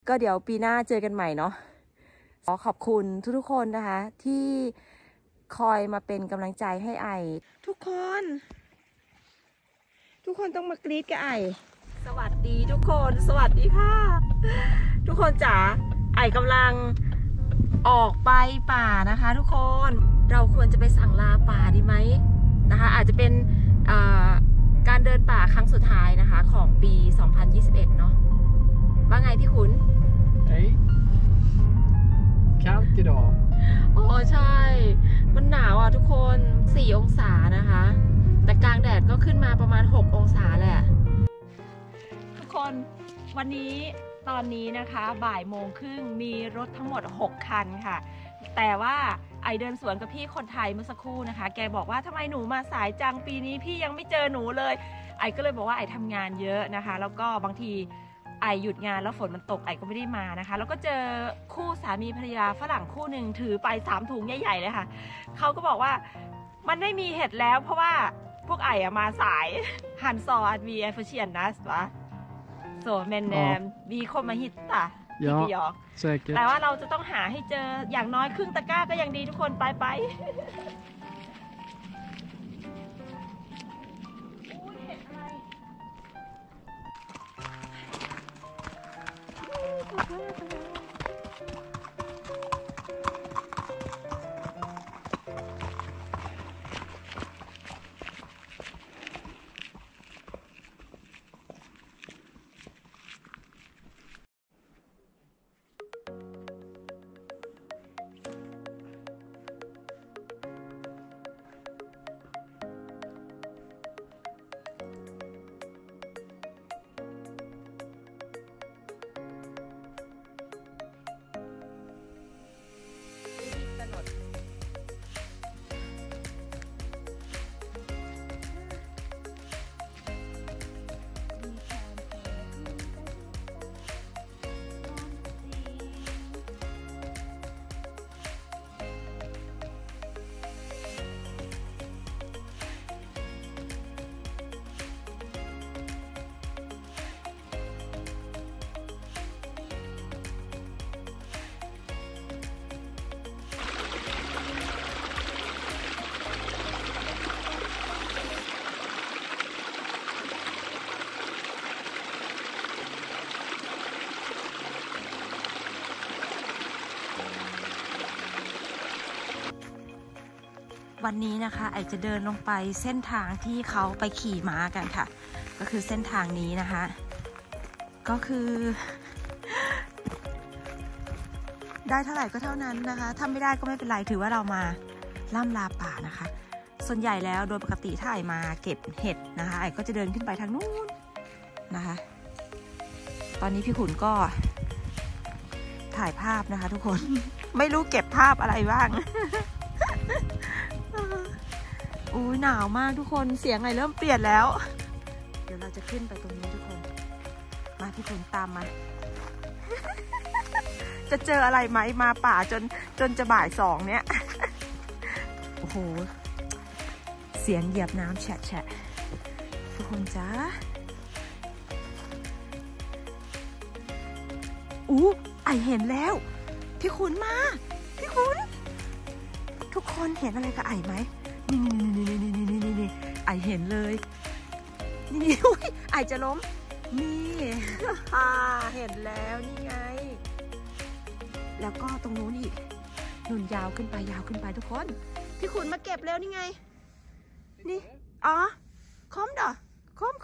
ก็เดี๋ยวปีหน้าเจอกันใหม่เนาะขอขอบคุณทุกๆคนนะคะที่คอยมาเป็นกำลังใจให้ไอทุกคนต้องมากรี๊ดกับไอสวัสดีทุกคนสวัสดีค่ะทุกคนจ๋าไอกำลังออกไปป่านะคะทุกคนเราควรจะไปสั่งลาป่าดีไหมนะคะอาจจะเป็นการเดินป่าครั้งสุดท้ายนะคะของปี 2021 เนาะว่าไงพี่ขุน kallt idag โอ้ใช่มันหนาวอ่ะทุกคน4 องศานะคะแต่กลางแดดก็ขึ้นมาประมาณ6 องศาแหละทุกคนวันนี้ตอนนี้นะคะบ่ายโมงครึ่งมีรถทั้งหมด6 คันค่ะแต่ว่าไอเดินสวนกับพี่คนไทยเมื่อสักครู่นะคะแกบอกว่าทำไมหนูมาสายจังปีนี้พี่ยังไม่เจอหนูเลยไอก็เลยบอกว่าไอทำงานเยอะนะคะแล้วก็บางทีไอหยุดงานแล้วฝนมันตกไอก็ไม่ได้มานะคะแล้วก็เจอคู่สามีภรรยาฝรั่งคู่หนึ่งถือไป3 ถุงใหญ่ๆเลยค่ะเขาก็บอกว่ามันไม่มีเห็ดแล้วเพราะว่าพวกไอมาสายหันซออัดวีเอฟเชียนนะวะโซเมนวีคอมมาฮิตตาพี่ยอกแต่ว่าเราจะต้องหาให้เจออย่างน้อยครึ่งตะกร้าก็ยังดีทุกคนไปวันนี้นะคะไอจะเดินลงไปเส้นทางที่เขาไปขี่ม้ากันค่ะก็คือเส้นทางนี้นะคะก็คือได้เท่าไหร่ก็เท่านั้นนะคะถ้าไม่ได้ก็ไม่เป็นไรถือว่าเรามาล่ำลาป่านะคะส่วนใหญ่แล้วโดยปกติถ้าไอมาเก็บเห็ดนะคะไอก็จะเดินขึ้นไปทางนู้นนะคะตอนนี้พี่ขุนก็ถ่ายภาพนะคะทุกคนไม่รู้เก็บภาพอะไรบ้างอุ้ยหนาวมากทุกคนเสียงไอเริ่มเปลี่ยนแล้วเดี๋ยวเราจะขึ้นไปตรงนี้ทุกคนมาพี่ขุนตามมา จะเจออะไรไหมมาป่าจนจะบ่าย2เนี่ย โอ้โหเสียงเหยียบน้ำแฉะทุกคนจ้าไอเห็นแล้วพี่ขุนมาพี่ขุนทุกคนเห็นอะไรกับไอไหมนี่ไอเห็นเลยนี่ไอจะล้มนี่เห็นแล้วนี่ไงแล้วก็ตรงนู้นอีกหนุนยาวขึ้นไปทุกคนพี่ขุนมาเก็บแล้วนี่ไงนี่อ๋อคอมเด้อคอม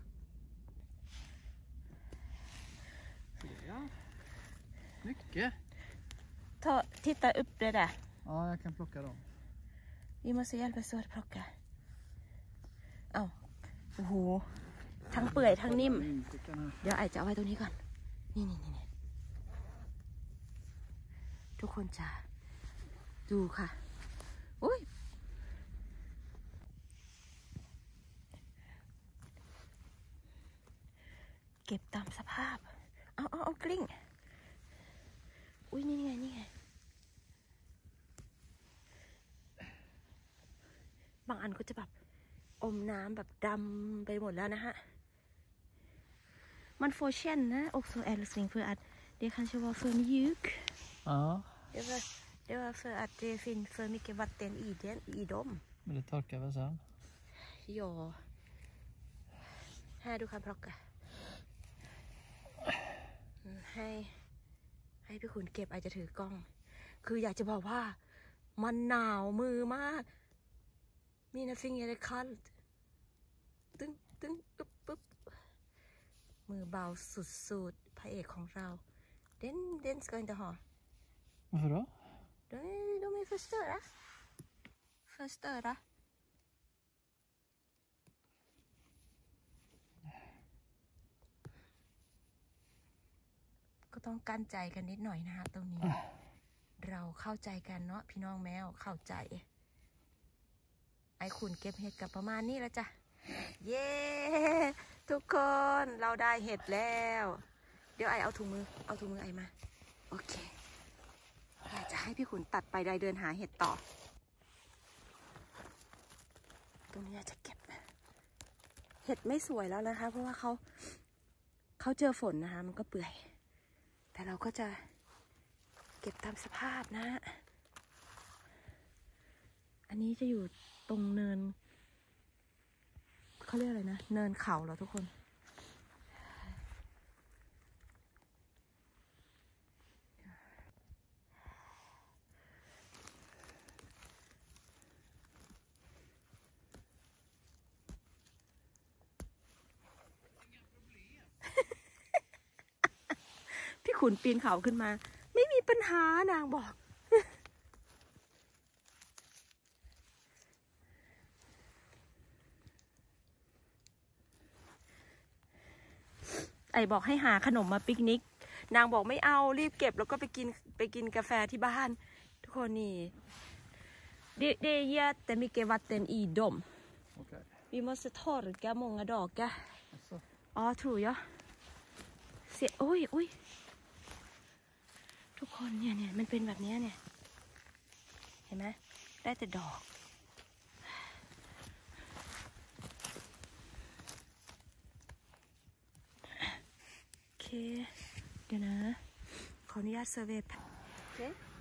Mycket. Titta upp det där. Ja, jag kan plocka dem. Vi måste hjälpas åt att plocka. โอ้โหทั้งเปื่อยทั้งนิ่มเดี๋ยวไอจะเอาไว้ตรงนี้ก่อนนี่ทุกคนจ้าดูค่ะอุ้ยเก็บตามสภาพเอากลิ้งอุ้ยนี่ไงบางอันก็จะแบบอมน้ำแบบดำไปหมดแล้วนะฮะมันโฟเชนนะอกโซแอลสิงเพื่ออัด Det kanske var för mjuk. Ja, Det var för att det finns för mycket vatten i dem. men det torkar väl sen. Ja. Här du kan plocka. ให้พี่ขุนเก็บอาจจะถือกล้อง คืออยากจะบอกว่ามันหนาวมือมากมีนะฟิงเกอร์คันตึ้งปึ๊บมือเบาสุดๆพระเอกของเราเดนska inte ha Varför då? de är förstöraก็ต้องกั้นใจกันนิดหน่อยนะคะตรงนี้ เราเข้าใจกันเนาะพี่น้องแมวเข้าใจไอ้ขุนเก็บเห็ดกับประมาณนี้แล้วจ้ะเย้ทุกคนเราได้เห็ดแล้วเดี๋ยวไอเอาถุงมือไอมาโอเคไอจะให้พี่ขุนตัดไปได้เดินหาเห็ดต่อตรงนี้จะเก็บเห็ดไม่สวยแล้วนะคะเพราะว่าเขาเจอฝนนะคะมันก็เปื่อยแต่เราก็จะเก็บตามสภาพนะอันนี้จะอยู่ตรงเนินเขาเรียกอะไรนะเนินเขาเหรอทุกคนพี่ขุนปีนเขาขึ้นมาไม่มีปัญหานางบอกไอบอกให้หาขนมมาปิกนิกนางบอกไม่เอารีบเก็บแล้วก็ไปกินกาแฟที่บ้านทุกคนนี่det är jättemycket vatten i dem Okej. vi måste torka många dagar Alltså. ja tror jag se oj ทุกคนเนี่ยมันเป็นแบบนี้เนี่ยเห็นไหมได้แต่ดอกโอเคเดี๋ยวนะขออนุญาตเซอร์เวย์โอเค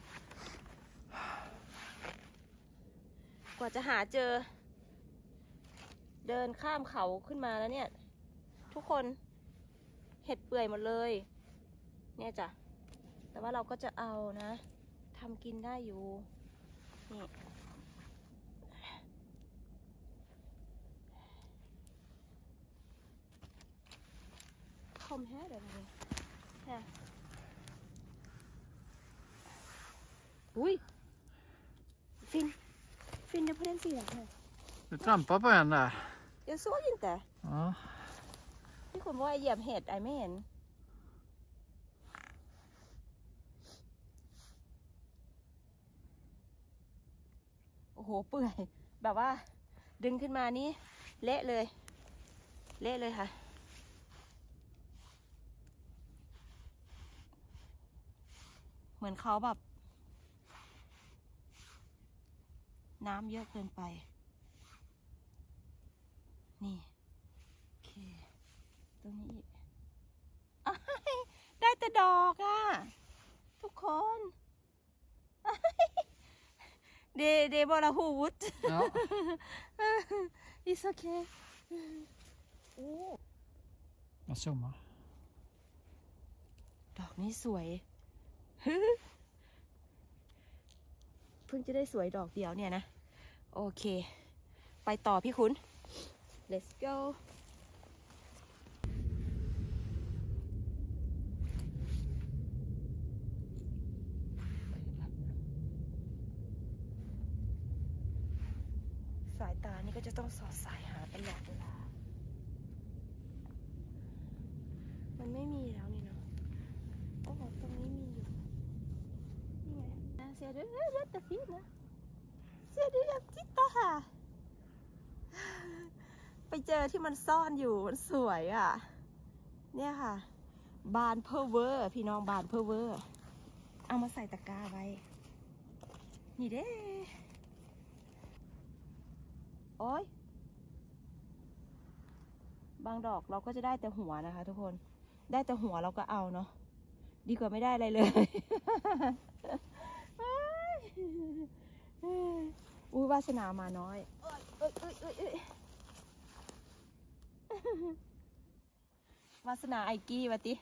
กว่าจะหาเจอเดินข้ามเขาขึ้นมาแล้วเนี่ยทุกคนเห็ดเปื่อยหมดเลยเนี่ยจ้ะแต่ว่าเราก็จะเอานะทำกินได้อยู่นี่คอมแฮะเดี๋ยวนี้เนี่ยอุ้ยฟินเดี๋ยวเพื่อนสิอ่ะ Du trampar på en där. Jag såg inte Ja. พี่คุณว่าเหยียบเห็ดไอไม่เห็นโอ้โหเปื่อยแบบว่าดึงขึ้นมานี่เละเลยค่ะเหมือนเขาแบบน้ำเยอะเกินไปนี่โอเคตรงนี้อีกได้แต่ดอกอ่ะทุกคนเดบอลาฮูวุด Ja. It's okay โอ้ Jag zoomar. ดอกนี้สวย เพิ่งจะได้สวยดอกเดียวเนี่ยนะโอเคไปต่อพี่คุณ let's go สายตานี่ก็จะต้องสอดสายหาตลอดเวลามันไม่มีแล้วนี่เนาะโอ้โหตรงนี้มีอยู่นี่ไงเสียด้วยแต่ฟินะเสียด้วยทิตาค่ะไปเจอที่มันซ่อนอยู่มันสวยอ่ะเนี่ยค่ะบานเพอร์เวอร์พี่น้องบานเพอร์เวอร์เอามาใส่ตะกร้าไว้นี่เด้โอ้ยบางดอกเราก็จะได้แต่หัวนะคะทุกคนได้แต่หัวเราก็เอาเนาะดีกว่าไม่ได้อะไรเลย อุ้ยวาสนามาน้อยวาสนาไอกี้วะติ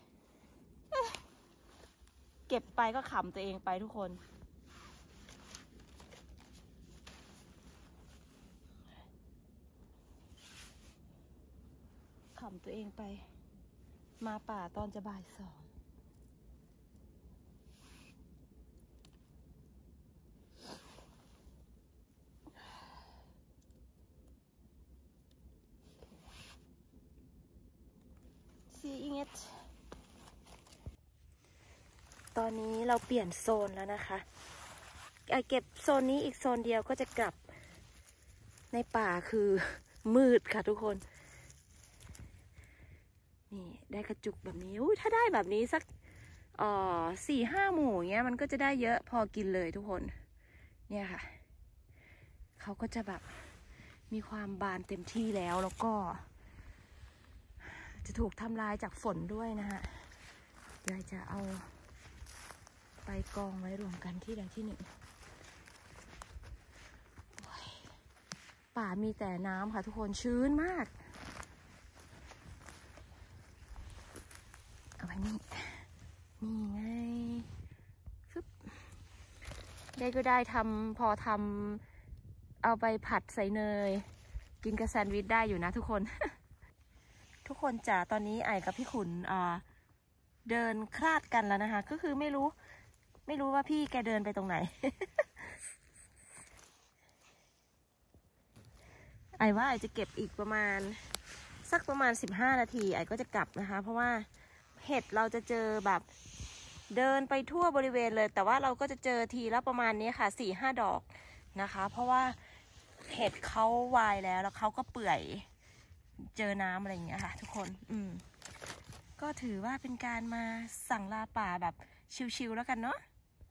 เก็บไปก็ขำตัวเองไปทุกคนขำตัวเองไปมาป่าตอนจะบ่าย2ตอนนี้เราเปลี่ยนโซนแล้วนะคะเก็บโซนนี้อีกโซนเดียวก็จะกลับในป่าคือมืดค่ะทุกคนนี่ได้กระจุกแบบนี้ถ้าได้แบบนี้สัก4-5 หมู่เงี้ยมันก็จะได้เยอะพอกินเลยทุกคนเนี่ยค่ะเขาก็จะแบบมีความบานเต็มที่แล้วก็จะถูกทำลายจากฝนด้วยนะฮะยายจะเอาไปกองไว้รวมกันที่ใดที่หนึ่งป่ามีแต่น้ำค่ะทุกคนชื้นมากเอาไว้นี่ไงฟึบได้ก็ได้พอทำเอาไปผัดใส่เนยกินกับแซนด์วิชได้อยู่นะทุกคน ทุกคนจ๋าตอนนี้ไอ้กับพี่ขุนเดินคลาดกันแล้วนะคะก็คือไม่รู้ว่าพี่แกเดินไปตรงไหน ไอ้ว่าไอ้จะเก็บอีกประมาณ15 นาทีไอ้ก็จะกลับนะคะเพราะว่าเห็ดเราจะเจอแบบเดินไปทั่วบริเวณเลยแต่ว่าเราก็จะเจอทีละประมาณนี้ค่ะ4-5 ดอกนะคะเพราะว่าเห็ดเขาวายแล้วเขาก็เปื่อยเจอน้ำอะไรอย่างเงี้ยค่ะทุกคนก็ถือว่าเป็นการมาสั่งลาป่าแบบชิลๆแล้วกันเนาะ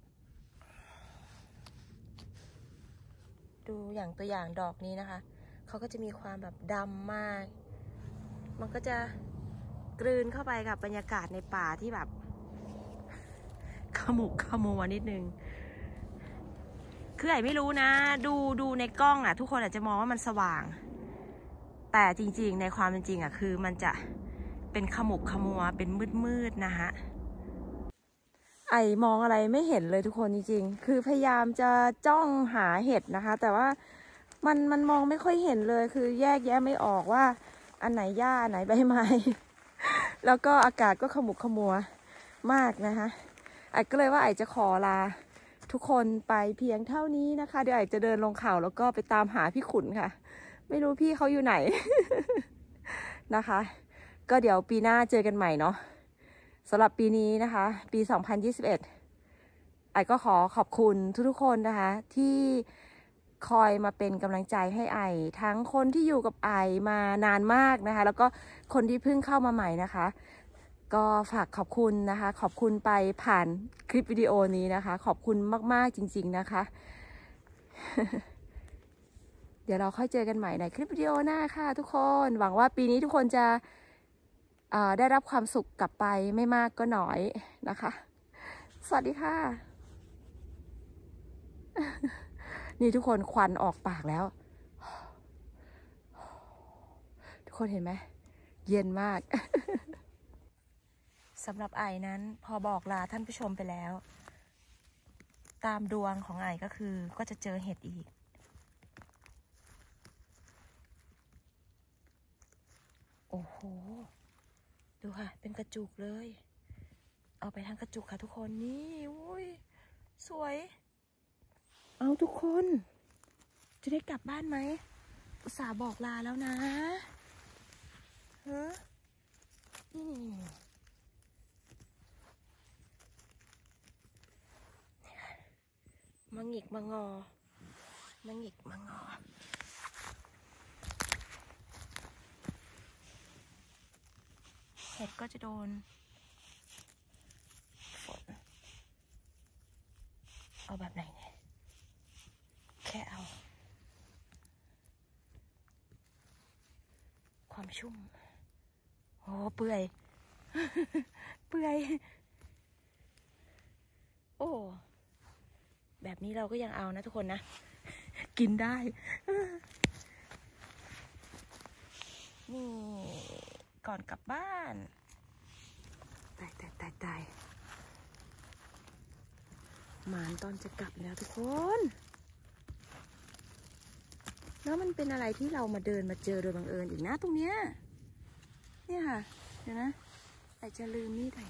ดูอย่างตัวอย่างดอกนี้นะคะเขาก็จะมีความแบบดำมากมันก็จะกลืนเข้าไปกับบรรยากาศในป่าที่แบบขมุกขมัวนิดนึงคือไอ้ไม่รู้นะดูในกล้องทุกคนอาจจะมองว่ามันสว่างแต่จริงๆในความเป็นจริงคือมันจะเป็นขมุกขมัวเป็นมืดๆนะคะไอ้มองอะไรไม่เห็นเลยทุกคนจริงๆคือพยายามจะจ้องหาเห็ดนะคะแต่ว่ามันมองไม่ค่อยเห็นเลยคือแยกแยะไม่ออกว่าอันไหนหญ้าอันไหนใบไม้ แล้วก็อากาศก็ขมุกขมัวมากนะคะไอ้ก็เลยว่าไอ้จะขอลาทุกคนไปเพียงเท่านี้นะคะเดี๋ยวไอ้จะเดินลงเขาแล้วก็ไปตามหาพี่ขุนค่ะไม่รู้พี่เขาอยู่ไหน นะคะก็เดี๋ยวปีหน้าเจอกันใหม่เนาะสำหรับปีนี้นะคะปี2021ไอ้ก็ขอบคุณทุกๆคนนะคะที่คอยมาเป็นกำลังใจให้ไอทั้งคนที่อยู่กับไอมานานมากนะคะแล้วก็คนที่เพิ่งเข้ามาใหม่นะคะก็ฝากขอบคุณนะคะขอบคุณไปผ่านคลิปวิดีโอนี้นะคะขอบคุณมากๆจริงๆนะคะ เดี๋ยวเราค่อยเจอกันใหม่ในคลิปวิดีโอหน้าค่ะทุกคนหวังว่าปีนี้ทุกคนจะได้รับความสุขกลับไปไม่มากก็น้อยนะคะสวัสดีค่ะนี่ทุกคนควันออกปากแล้วทุกคนเห็นไหมเย็นมาก สำหรับไอ้นั้นพอบอกลาท่านผู้ชมไปแล้วตามดวงของไอ้ก็คือก็จะเจอเห็ดอีกโอ้โหดูค่ะเป็นกระจุกเลยเอาไปทั้งกระจุกค่ะทุกคนนี่อุ้ยสวยเอาทุกคนจะได้กลับบ้านไหมอุตส่าห์บอกลาแล้วนะฮะนี่มาหงิกมางอมาหงิกมางอเห็ดก็จะโดนฝนเอาแบบไหนเนี่ยแค่เอาความชุ่มโอ้เปื่อย เปื่อยแบบนี้เราก็ยังเอานะทุกคนนะ กินได้นี่ก่อนกลับบ้านตายหมานตอนจะกลับแล้วทุกคนแล้วมันเป็นอะไรที่เรามาเดินมาเจอโดยบังเอิญอีกนะตรงเนี้ยเนี่ยค่ะเดี๋ยวนะแต่จะลืมนี่ได้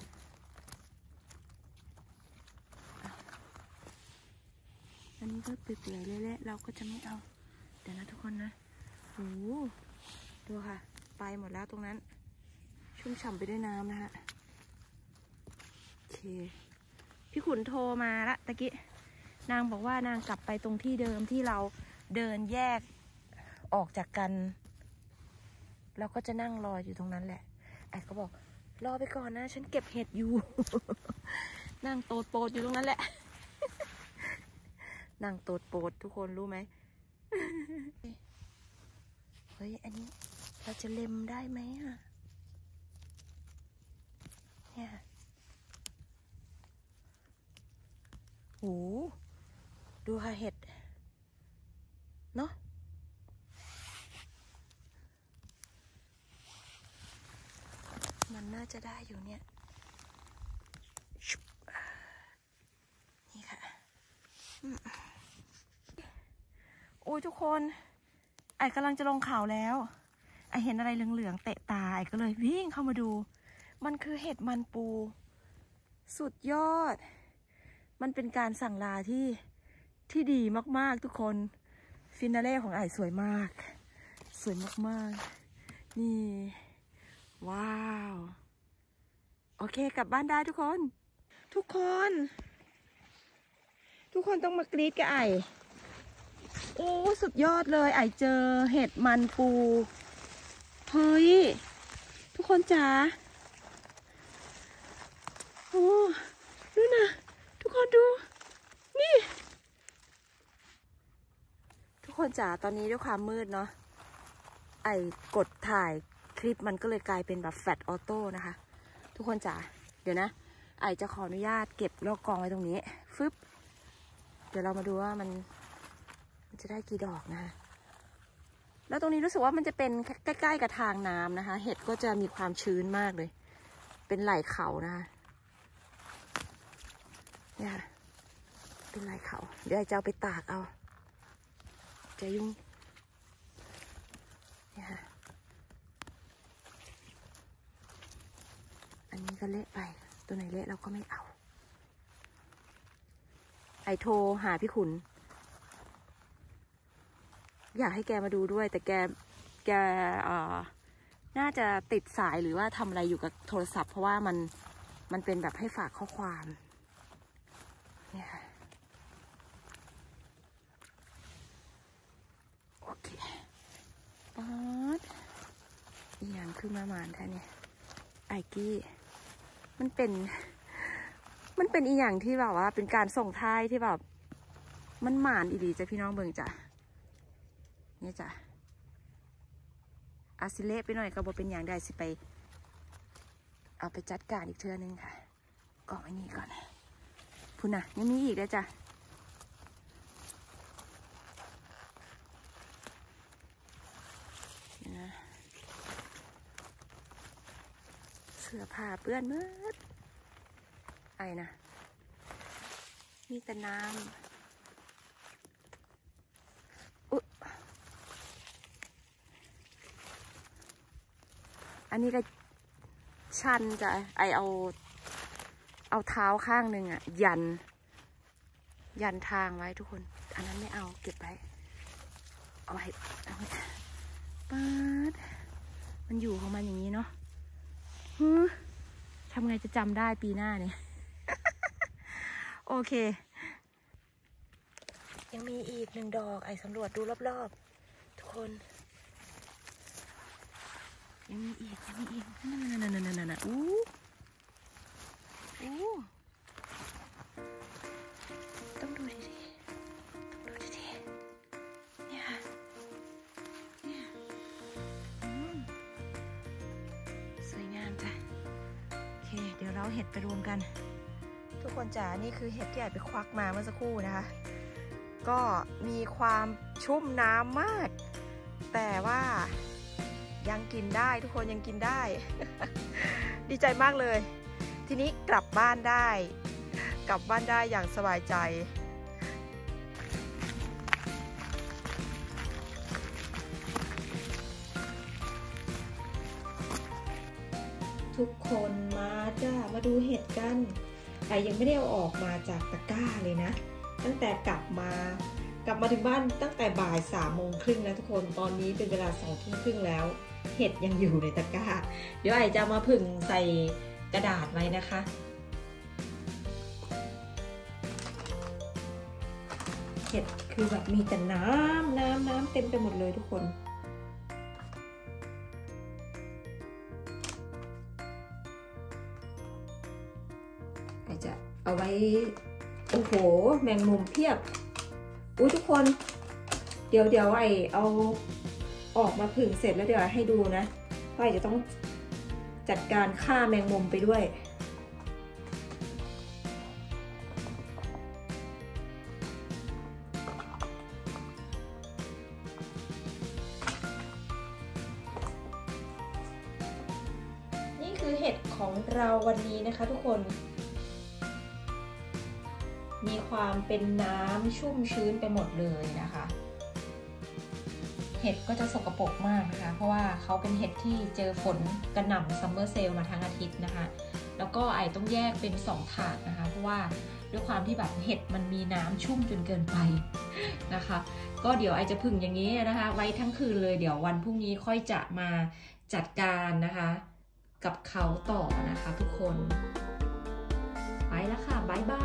อันนี้ก็เปื่อยๆเละๆเราก็จะไม่เอาเดี๋ยวนะทุกคนนะโอ้ดูค่ะไปหมดแล้วตรงนั้นชุ่มฉ่ำไปด้วยน้ำนะฮะโอเคพี่ขุนโทรมาละตะกี้นางบอกว่านางกลับไปตรงที่เดิมที่เราเดินแยกออกจากกันเราก็จะนั่งรออยู่ตรงนั้นแหละไอ้ก็บอกรอไปก่อนนะฉันเก็บเห็ดอยู่ นั่งโตดโปดอยู่ตรงนั้นแหละ นั่งโตดโปดทุกคนรู้ไหม เฮ้ยอันนี้เราจะเล็มได้ไหมอะเนี่ยโหดูค่ะเห็ดเนาะมันน่าจะได้อยู่เนี่ยนี่ค่ะโอ้ยทุกคนไอ้กำลังจะลงเขาแล้วไอ้เห็นอะไรเหลืองๆเตะตาไอ้ก็เลยวิ่งเข้ามาดูมันคือเห็ดมันปูสุดยอดมันเป็นการสั่งลาที่ดีมากๆทุกคนฟินาเล่ของไอ้สวยมากสวยมากๆนี่ว้าวโอเคกลับบ้านได้ทุกคนทุกคนต้องมากรี๊ดกับไอ้โอ้สุดยอดเลยไอ้เจอเห็ดมันปูเฮ้ยทุกคนจ๋าโอ้ดูนะทุกคนดูนี่ทุกคนจ๋าตอนนี้ด้วยความมืดเนาะไอ้กดถ่ายคลิปมันก็เลยกลายเป็นแบบแฟลชออโต้นะคะทุกคนจ๋าเดี๋ยวนะไอ้จะขออนุญาตเก็บแล้วกองไว้ตรงนี้ฟึบเดี๋ยวเรามาดูว่ามันจะได้กี่ดอกนะคะแล้วตรงนี้รู้สึกว่ามันจะเป็นใกล้ๆกับทางน้ำนะคะเห็ดก็จะมีความชื้นมากเลยเป็นไหล่เขานะคะเนี่ยเป็นไหล่เขาเดี๋ยวจะเอาไปตากเอาจะยุ่งเนี่ยอันนี้ก็เละไปตัวไหนเละเราก็ไม่เอาไอโทรหาพี่ขุนอยากให้แกมาดูด้วยแต่แกน่าจะติดสายหรือว่าทำอะไรอยู่กับโทรศัพท์เพราะว่ามันเป็นแบบให้ฝากข้อความเนี่ยค่ะโอเคป๊อดอีหยังคือมาหมานแท้เนี่ยไอกี้มันเป็นอีหยังที่แบบว่าเป็นการส่งท้ายที่แบบมันหมานอีหลีจ้ะพี่น้องเบิ่งจ้ะเนี่ยจ้ะอาซิเล่ไปหน่อยก็บ่เป็นอย่างใดสิไปเอาไปจัดการอีกเทื่อนึงค่ะกล่องไอ้นี่ก่อนพุ่นน่ะยังมีอีกด้วยจ้ะนะเสื้อผ้าเปื้อนมืดไอ้นะมีแต่น้ำอันนี้ก็ชันจะไอเอาเท้าข้างหนึ่งอ่ะยันทางไว้ทุกคนอันนั้นไม่เอาเก็บไว้เอาไว้ป๊าดมันอยู่ของมันอย่างนี้เนาะทำไงจะจำได้ปีหน้าเนี่ย โอเคยังมีอีก1 ดอกไอสำรวจดูรอบๆทุกคนยังมีอีกนั่นอู้ต้องดูดีเนี่ยค่ะเนี่ยสวยงามจ้ะโอเคเดี๋ยวเราเห็ดไปรวมกันทุกคนจ๋านี่คือเห็ดที่ไอไปควักมาเมื่อสักครู่นะคะ ก็มีความชุ่มน้ำมาก แต่ว่ายังกินได้ทุกคนยังกินได้ ดีใจมากเลย ทีนี้กลับบ้านได้อย่างสบายใจทุกคนมาจ้ามาดูเห็ดกันไอยังไม่ได้เอาออกมาจากตะกร้าเลยนะตั้งแต่กลับมาถึงบ้านตั้งแต่บ่าย3:30แล้วทุกคนตอนนี้เป็นเวลา20:30แล้วเห็ดยังอยู่ในตะกร้าเดี๋ยวไอจะมาผึ่งใส่กระดาษไว้นะคะเห็ดคือแบบมีแต่น้ำเต็มไปหมดเลยทุกคนไอจะเอาไว้โอ้โหแมงมุมเพียบอุ้ยทุกคนเดี๋ยวไอเอาออกมาผึ่งเสร็จแล้วเดี๋ยวให้ดูนะเพราะไอจะต้องจัดการฆ่าแมงมุมไปด้วยนี่คือเห็ดของเราวันนี้นะคะทุกคนมีความเป็นน้ำชุ่มชื้นไปหมดเลยนะคะเห็ดก็จะสกปรกมากนะคะเพราะว่าเขาเป็นเห็ดที่เจอฝนกระหน่ำซัมเมอร์เซลมาทั้งอาทิตย์นะคะแล้วก็ไอต้องแยกเป็น2ถาดนะคะเพราะว่าด้วยความที่แบบเห็ดมันมีน้ำชุ่มจนเกินไปนะคะก็เดี๋ยวไอจะผึ่งอย่างนี้นะคะไว้ทั้งคืนเลยเดี๋ยววันพรุ่งนี้ค่อยจะมาจัดการนะคะกับเขาต่อนะคะทุกคนไปแล้วค่ะบ๊ายบาย